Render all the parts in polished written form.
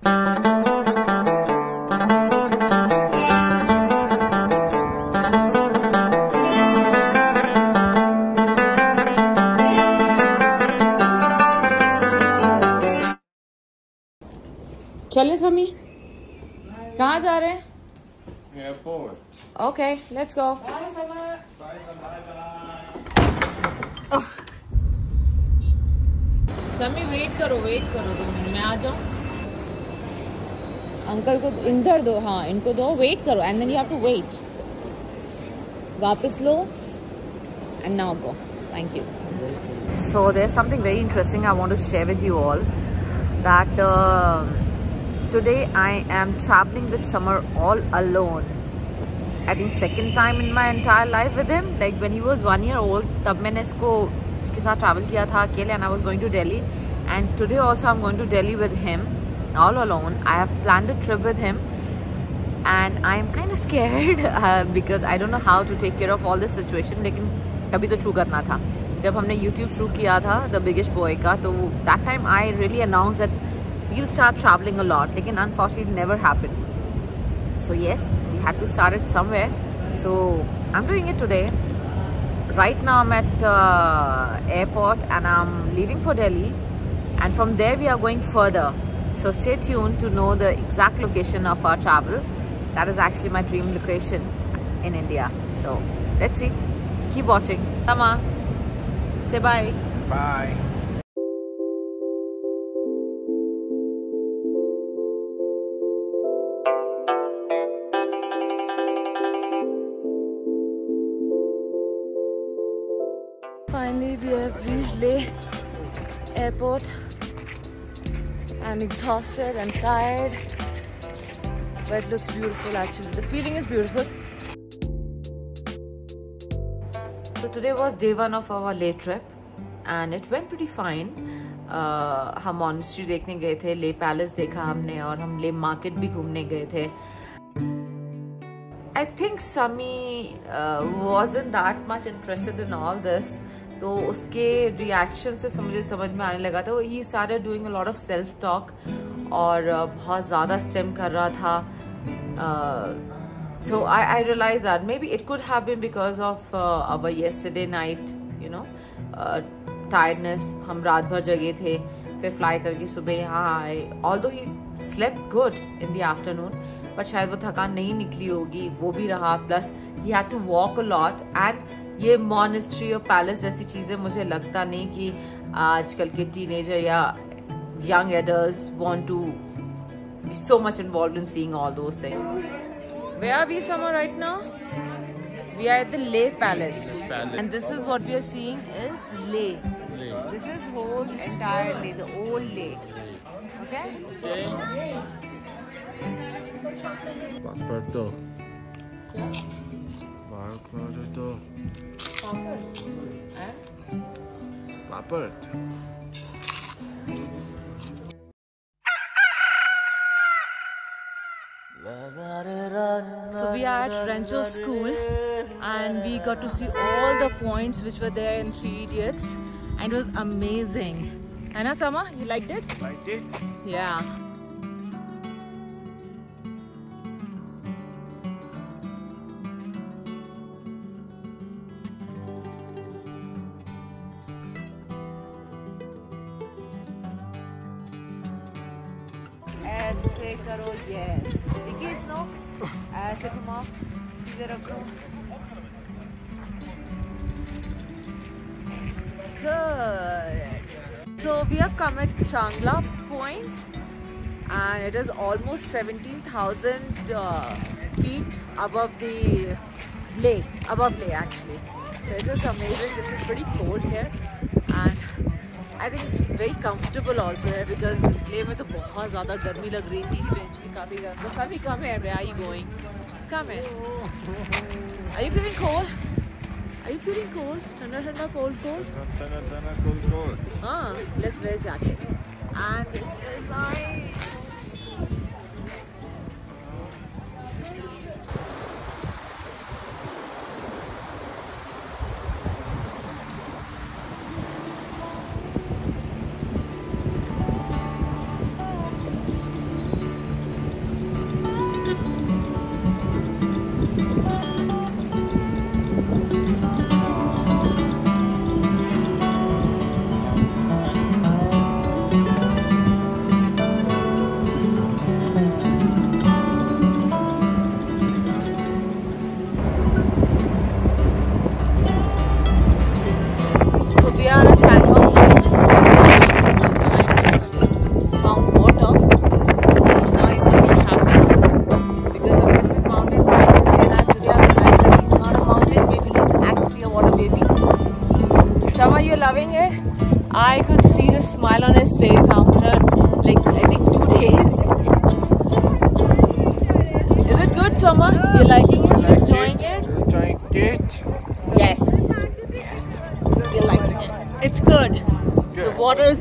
चले समी, कहाँ जा रहे हैं? एयरपोर्ट। Okay, let's go. समी वेट करो दो, मैं आ जाऊँ। अंकल को इधर दो, हाँ इनको दो, वेट करो and then you have to wait. वापस लो and now go. Thank you. So there's something very interesting I want to share with you all, that today I am traveling with Samar all alone. I think second time in my entire life with him. Like when he was 1 year old, तब मैंने इसके साथ travel किया था अकेले, and I was going to Delhi. And today also I'm going to Delhi with him, all alone. I have planned a trip with him, and I am kind of scared because I don't know how to take care of all this situation. लेकिन कभी तो शुरू करना था। जब हमने YouTube शुरू किया था The Biggest Boy का, तो that time I really announced that we'll start traveling a lot, लेकिन unfortunately it never happened. So yes, we had to start it somewhere. So I'm doing it today. Right now I'm at airport and I'm leaving for Delhi, and from there we are going further. So stay tuned to know the exact location of our travel. That is actually my dream location in India. So let's see. Keep watching. Tama, say bye. Bye. Finally, we have reached Leh airport. I'm exhausted and tired, but it looks beautiful actually. The feeling is beautiful. So today was day 1 of our Leh trip and it went pretty fine. हम monastery देखने गए थे, ले palace देखा हमने, और हम ले मार्केट भी घूमने गए थे. I think Sami wasn't that much interested in all this. तो उसके रिएक्शन से मुझे समझ में आने लगा था. He started doing a lot of self talk और बहुत ज़्यादा स्टेम कर रहा था. So I realized that maybe it could have been because of our yesterday night, you know, tiredness. हम रात भर जगे थे, फिर फ्लाई करके सुबह यहाँ आए. Although he slept good in the afternoon, पर शायद वो थकान नहीं निकली होगी, वो भी रहा. Plus he had to walk a lot, and ये मॉनेस्ट्री और पैलेस जैसी चीज़ें मुझे लगता नहीं कि आजकल के टीनेजर या young adults want to be so much involved in seeing all those things. Where are we, Samar, right now? We are at the Leh Palace. And this is what we are seeing is Leh. This is whole entire Leh, the old Leh. Okay? Paparto. Yeah. Paparto. Papad. And? Papad. So we are at Rancho School and we got to see all the points which were there in Three Idiots, and it was amazing. Anna, Sama, you liked it? Liked it? Yeah. ऐसे करो, yes. देखिए snow, ऐसे घुमाओ, सीधे रखो. Good. So we have come at Changla Point, and it is almost 17,000 feet above the lake, actually. So it is amazing. This is pretty cold here, and I think it's very comfortable also here because Leh में तो बहुत ज़्यादा गर्मी लग रही थी. Bench भी काफ़ी गर्म. So Sami, come here. Where are you going? Come here. Are you feeling cold? Are you feeling cold? ठंडा cold. Cold. हाँ, let's wear jacket. And this is nice.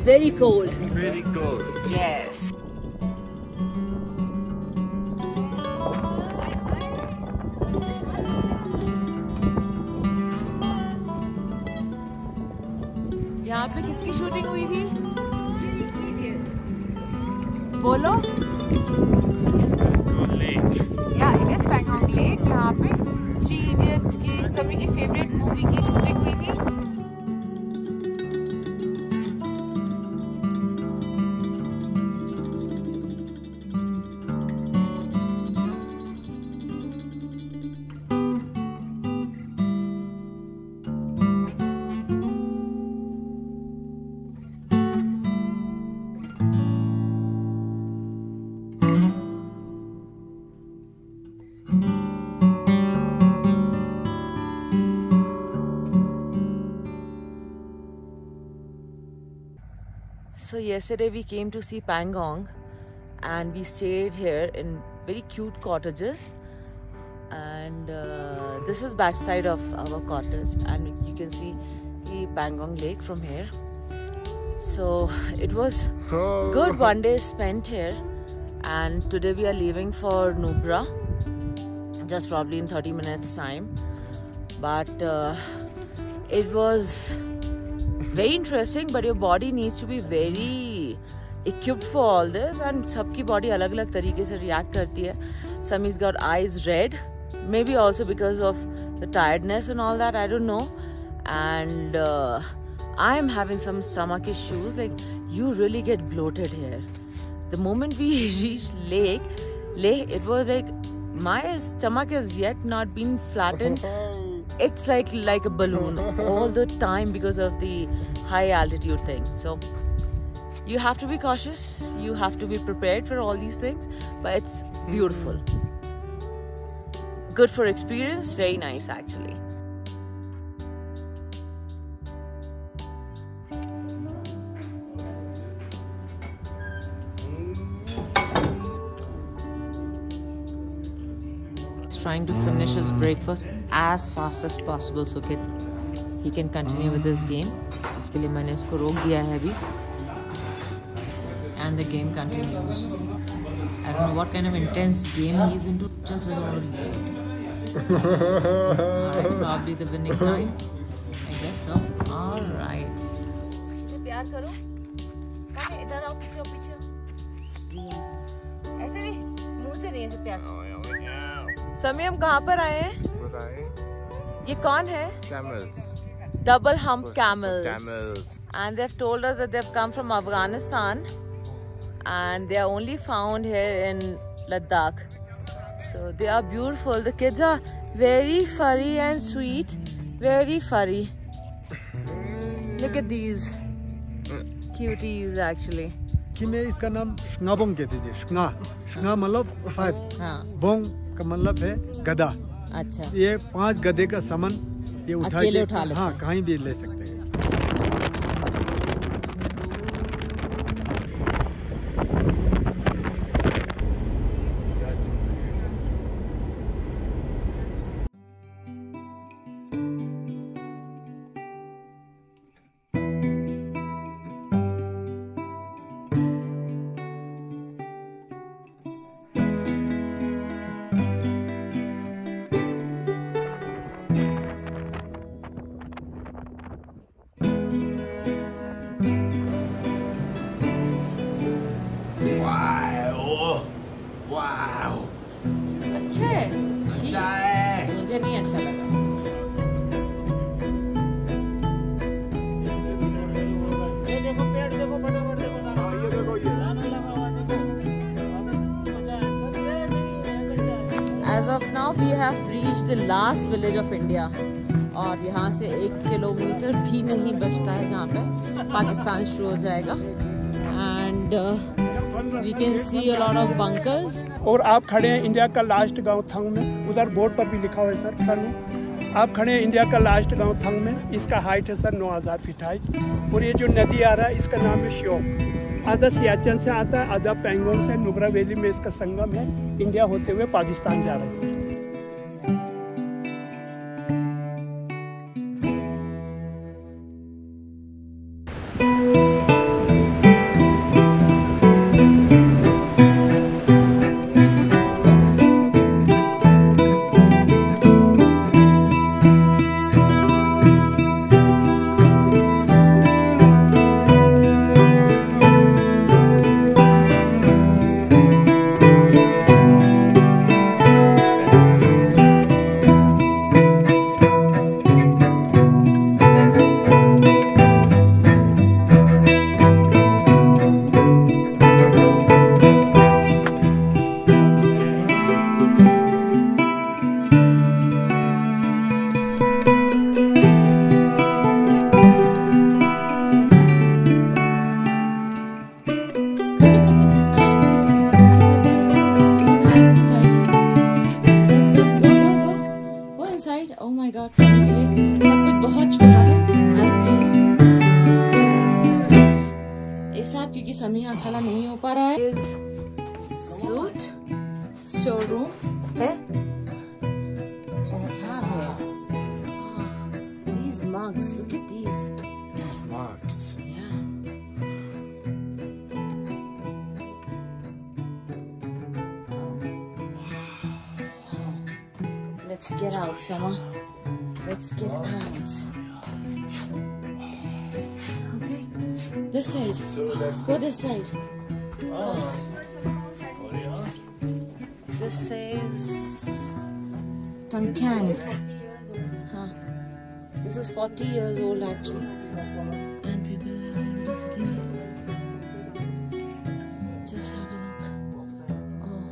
It's very cold. Very cold. Yes. यहाँ पे किसकी shooting हुई थी? बोलो। Lake. या it is Pangong lake. यहाँ पे 3 इडियट्स की सभी की फेवरेट मूवी की शूटिंग हुई थी। So yesterday we came to see Pangong and we stayed here in very cute cottages, and this is backside of our cottage and you can see the Pangong Lake from here. So it was good 1 day spent here, and today we are leaving for Nubra just probably in 30 minutes time, but it was very interesting, but your body needs to be very equipped for all this, and सबकी body अलग-अलग तरीके से react करती है. Sammy's got eyes red, maybe also because of the tiredness and all that, I don't know. And I'm having some stomach issues. Like, you really get bloated here. The moment we reached Lake, it was like my stomach has yet not been flattened. It's like a balloon all the time because of the high altitude thing. So you have to be cautious, you have to be prepared for all these things, but it's beautiful. Good for experience, very nice actually. Trying to finish his breakfast as fast as possible so that he can continue with his game. इसके लिए मैंने इसको रोक दिया है अभी. And the game continues. I don't know what kind of intense game he is into. Just doesn't want to leave it. Probably the winning time. I guess so. All right. प्यार करो. इधर आओ, पीछे. ऐसे नहीं, मुंह से नहीं, ऐसे प्यार से. समी, हम कहाँ पर आए हैं? ये कौन है? Camels. Double hump camels. Camels. And they've told us that they've come from Afghanistan and they are only found here in Ladakh. So they are beautiful. The kids are very furry and sweet. Very furry. Look at these cuties actually. में इसका नाम श्नाबोंग कहते थे. श्ना मतलब 5. हाँ. Bong का मतलब है गधा. अच्छा. ये 5 गधे का सामान ये उठा लेते हैं. हाँ, कहीं भी ले सकते हैं. अच्छा है. मुझे नहीं अच्छा लगा. As of now we have reached the last village of India, और यहाँ से 1 किलोमीटर भी नहीं बचता है जहाँ पे पाकिस्तान शुरू हो जाएगा. And we can see a lot of bunkers. और आप खड़े हैं इंडिया का लास्ट गांव थंग में. उधर बोर्ड पर भी लिखा हुआ है सर. आप खड़े हैं इंडिया का लास्ट गांव थंग में. इसका हाइट है सर 9000 फीट हाइट. और ये जो नदी आ रहा है इसका नाम है श्योक. आधा सियाचिन से आता है, आधा पैंगोंग से. नुब्रा वैली में इसका संगम है. इंडिया होते हुए पाकिस्तान जा रहा है सर. निकाला नहीं हो पा रहा है। इस सूट शोरूम है, क्या है? These mugs, look at these. These mugs. Yeah. Let's get out, Sama. Let's get out. Okay, this side. Go this side. This says Tangkang. Huh. This is 40 years old actually. And people are visiting it. Just have a look. Oh.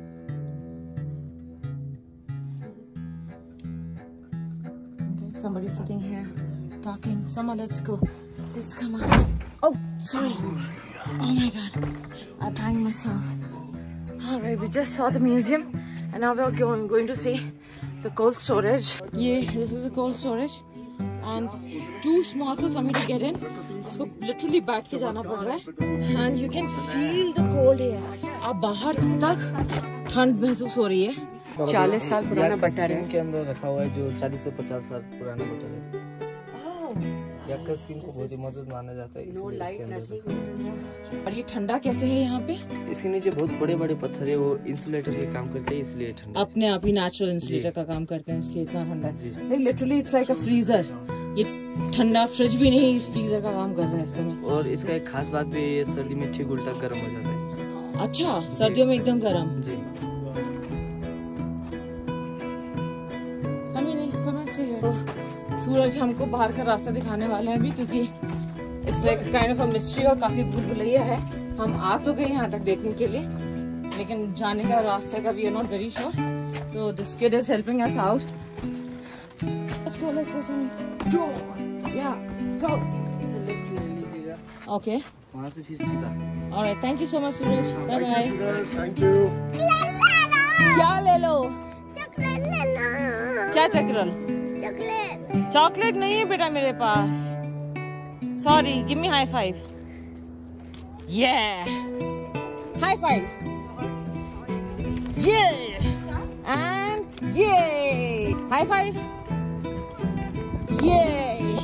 Okay, somebody's sitting here talking. Sama, let's go. Let's come out. Oh, sorry. Oh my god. I banged myself. Alright, we just saw the museum and now we're going to see the cold storage. Yeah, this is the cold storage and it's too small for Sammy to get in. इसको literally बैठ के जाना पड़ रहा है and you can feel the cold here. अब बाहर तक ठंड महसूस हो रही है। 40 साल पुराना बटर है के अंदर रखा हुआ है जो 40 से 50 साल पुराना बटर है। याक स्किन को बहुत ही मजबूत माना जाता है इसलिए इसके अंदर। और ये ठंडा कैसे है यहाँ पे? इसके नीचे बहुत बड़े बड़े पत्थर है, वो इंसुलेटर के काम करते हैं इसलिए ठंडा। अपने आप ही नेचुरल इंसुलेटर का काम करते हैं इसलिए इतना ठंडा है। Literally it's like a freezer. ये ठंडा फ्रिज भी नहीं, फ्रीजर का काम कर रहा है इस समय। और इसका एक खास बात भी है, सर्दी में ठीक उल्टा गर्म हो जाता है। अच्छा, सर्दियों में एकदम गर्म। जी समझ से है। सूरज हमको बाहर का रास्ता दिखाने वाले हैं अभी, क्योंकि it's like kind of a mystery और काफी भूल भुलैया है। हम आ तो गए यहाँ तक देखने के लिए, लेकिन जाने का रास्ते का we are not very sure. तो this kid is helping us out. Let's go समी। या गो। ओके, वहाँ से फिर सीधा। Alright, thank you so much Suraj. Bye bye. Thank you. क्या ले लो? क्या चक्रल? चॉकलेट नहीं है बेटा मेरे पास। Sorry, give me high five. ये हाई फाइव। ये एंड ये हाई फाइव। ये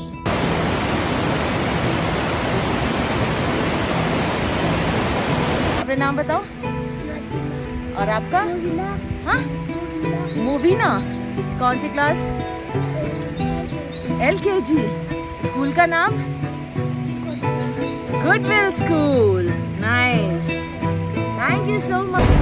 अपना नाम बताओ। और आपका? हाँ, मूवीना। कौन सी क्लास? LKG। स्कूल का नाम? Goodwill school. Nice, thank you so much.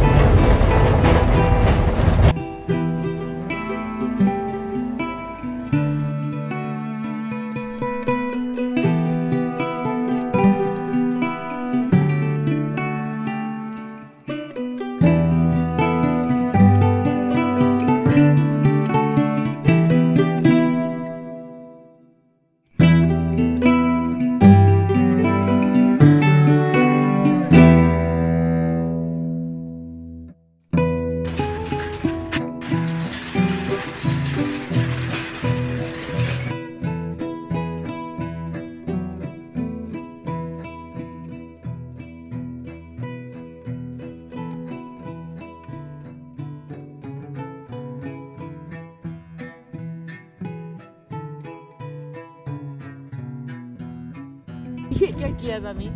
ये क्या किया ज़मीन?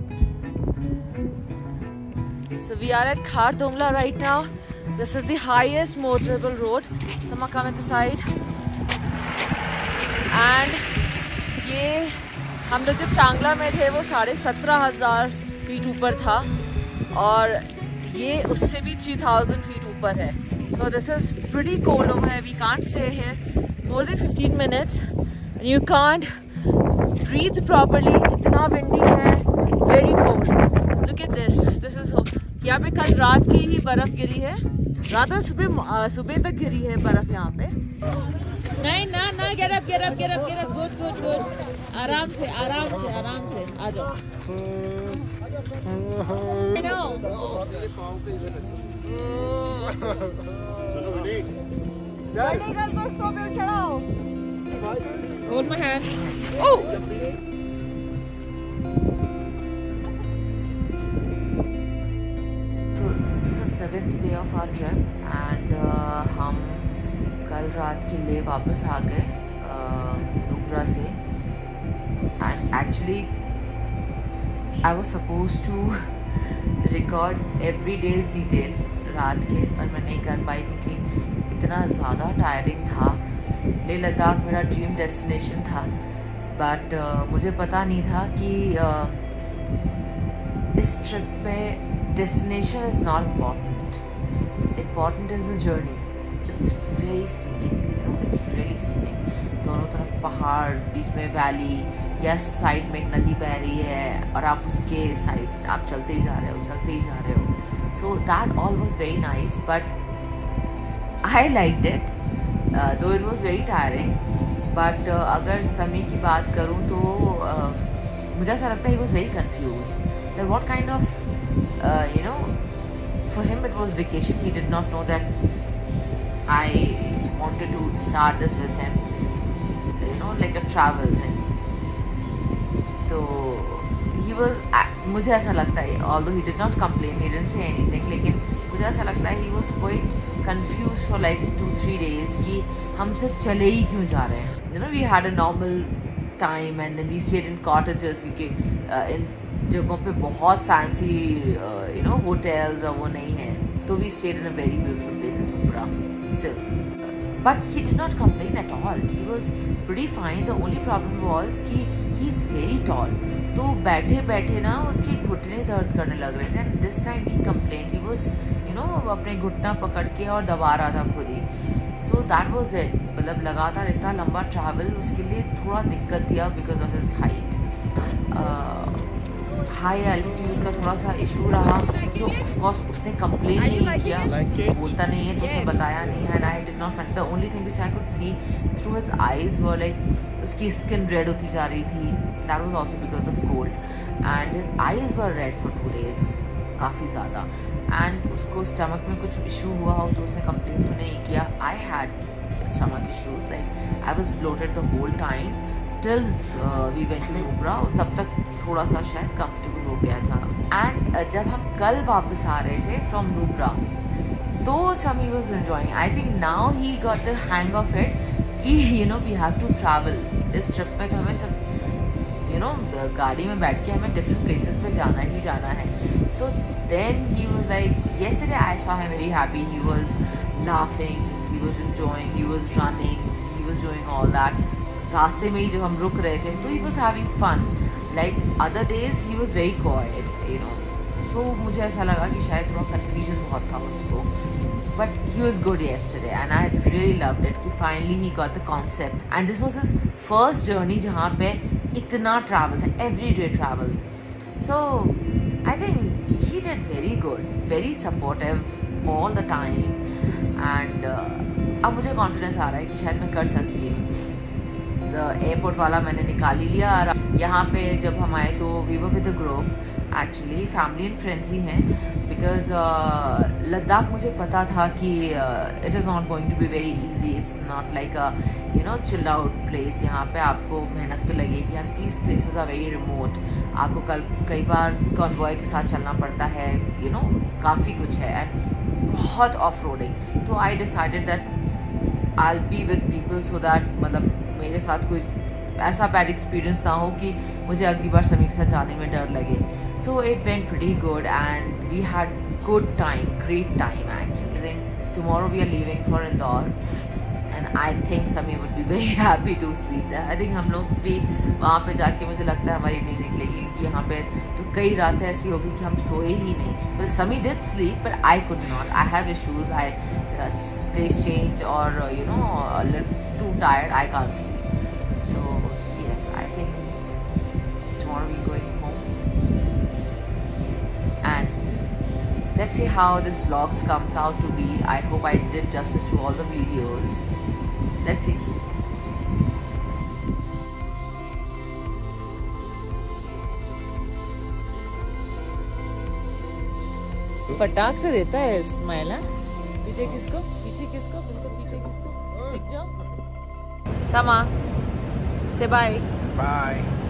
So we are at Khardongla right now. This is the highest motorable road. Sama, come at the side. And ये हम लोग जब चांगला में थे वो 17,500 फीट ऊपर था और ये उससे भी 3,000 फीट ऊपर है. So this is pretty cold over here. We can't stay here more than 15 minutes. And you can't breathe properly. इतना windy है, very cold. Look at this. This is यहाँ पे कल रात की ही बर्फ गिरी है. रात सुबह तक गिरी है बर्फ यहाँ पे. नहीं ना ना, get up. Good. आराम से आ जाओ. I know. बड़ी गल को स्टॉप पे चढ़ाओ. Hold my hand. Oh. 11th day of our trip and हम कल रात के लिए वापस आ गए नुब्रा से. And actually I was supposed to record every day's detail रात के, पर मैं नहीं कर पाई क्योंकि इतना ज़्यादा टायरिंग था. लेह लद्दाख मेरा ड्रीम डेस्टिनेशन था, बट मुझे पता नहीं था कि इस ट्रिप पे destination is not important is the journey. It's very scenic, you know, it's really scenic. दोनों तरफ पहाड़, बीच में वैली, या साइड में एक नदी बह रही है और आप उसके साइड से आप चलते ही जा रहे हो. So that all was very nice, but I liked it though it was very tiring. But अगर समी की बात करूँ तो मुझे ऐसा लगता है he was very confused that what kind of you know, for him it was vacation. He did not know that I wanted to start this with him, you know, like a travel thing. तो he was, मुझे ऐसा लगता है, although he did not complain, he didn't say anything, लेकिन मुझे ऐसा लगता है he was quite confused for like 2-3 days कि हम सिर्फ चले ही क्यों जा रहे हैं. You know, we had a normal time and then we stayed in cottages क्योंकि इन जगहों पे बहुत fancy you know hotels और वो नहीं है, तो we stayed in a very beautiful place in Nubra still. But he did not complain at all. He was pretty fine. The only problem was कि he's very tall. तो बैठे बैठे ना उसके घुटने दर्द करने लग रहे थे. And this time he complain, he was you know अपने घुटना पकड़ के और दबा रहा था खुद ही. So that was it. मतलब लगातार इतना लंबा ट्रैवल उसके लिए थोड़ा दिक्कत दिया because of his height. High altitude का थोड़ा सा इशू रहा, जो उसने कंप्लेन नहीं किया, बोलता नहीं है तो उसे बताया नहीं है. And I did not, the only thing which I could see through his eyes were like उसकी स्किन रेड होती जा रही थी. That was also because of cold, and his eyes were red for 2 days, काफ़ी ज़्यादा. And उसको stomach में कुछ इशू हुआ हो तो उसने कंप्लेन तो नहीं किया. I had stomach issues, like I was bloated the whole time till we went to Nubra. तब तक थोड़ा सा शायद comfortable हो गया था. And जब हम कल वापस आ रहे थे from Nubra, तो Sami was enjoying. I think now he got the hang of it कि you know we have to travel. इस ट्रिप में तो हमें सब you know गाड़ी में बैठ के हमें different places पे जाना ही जाना है. So then he was like, yesterday I saw him very happy. He was laughing, he was enjoying, he was running, he was doing all that. रास्ते में ही जब हम रुक रहे थे तो he was having fun. Like other days he was very quiet, you know. So मुझे ऐसा लगा कि शायद थोड़ा confusion बहुत था उसको. But he was good yesterday and I really loved it कि finally he got the concept. And this was his first journey जहाँ पे इतना travel था, everyday travel. So I think he did very good, very supportive all the time. And अब मुझे confidence आ रहा है कि शायद मैं कर सकती हूँ. The airport वाला मैंने निकाल ही लिया. यहाँ पे जब हम आए तो we were with a group. Actually family and friends ही हैं because लद्दाख मुझे पता था कि it is not going to be very easy. It's not like a you know chill out place. यहाँ पे आपको मेहनत तो लगेगी and these places are very remote. आपको कई बार convoy के साथ चलना पड़ता है, you know काफ़ी कुछ है and बहुत off roading. तो I decided that I'll be with people so that मतलब मेरे साथ कोई ऐसा बैड एक्सपीरियंस ना हो कि मुझे अगली बार समी के साथ जाने में डर लगे. So it went pretty good and we had good time, great time actually. Tomorrow we are leaving for Indore and I think Sami would be very happy to sleep there. I think हम लोग भी वहाँ पे जाके मुझे लगता है हमारी नींद निकलेगी कि यहाँ पे तो कई रातें ऐसी होगी कि हम सोए ही नहीं. Well, Sami did sleep but I could not. I have issues. I place change or you know a little too tired. I can't sleep. So yes, I think tomorrow we're going home. And let's see how this vlogs comes out to be. I hope I did justice to all the videos. Let's see. फटाक से देता है smile. पीछे किसको बिल्कुल पीछे किसको. दिख जाओ. Sama, say bye. Bye.